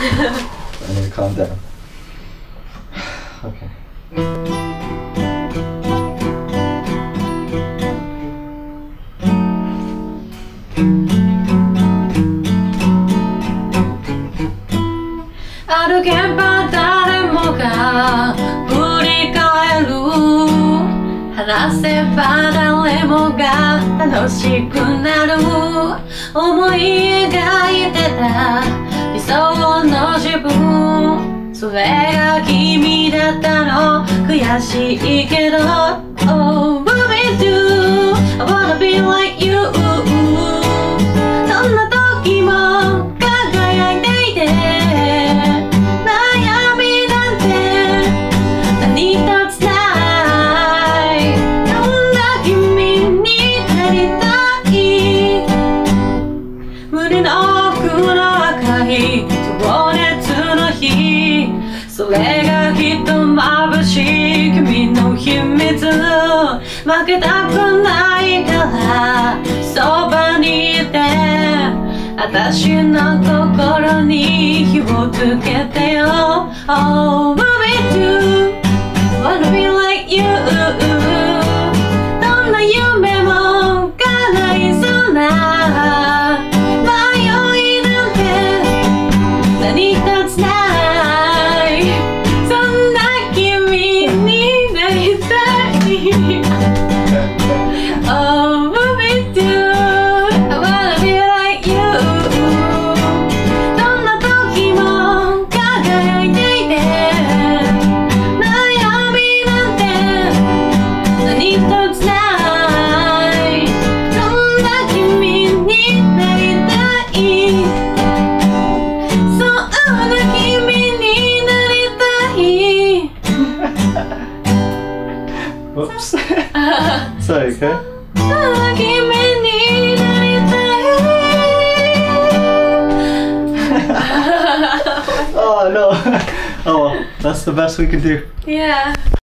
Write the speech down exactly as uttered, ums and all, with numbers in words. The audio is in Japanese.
I need to calm down. Okay. 歩けば誰もが振り返る、話せば誰もが楽しくなる、思い描いてた理想の自分、それが君だったの、悔しいけど Oh, what we do, I wanna be like you、 どんな時も輝いていて、悩みなんて何一つない、どんな君になりたい、胸の奥の赤い情熱の火、それがきっと眩しい君の秘密、負けたくないからそばにいて、私の心に火をつけてよ Oh, what we do, wanna be like you、 どんな夢も叶いそうな迷いなんて何一つない、そんな君になりたいOh, what we do, I wanna be like you、 どんな時も輝いていて、悩みなんて何一つない、そんな君になりたい、そんな君になりたい Whoops. Sorry, okay? そんな君になりたい Oh no. Oh well, that's the best we can do. Yeah.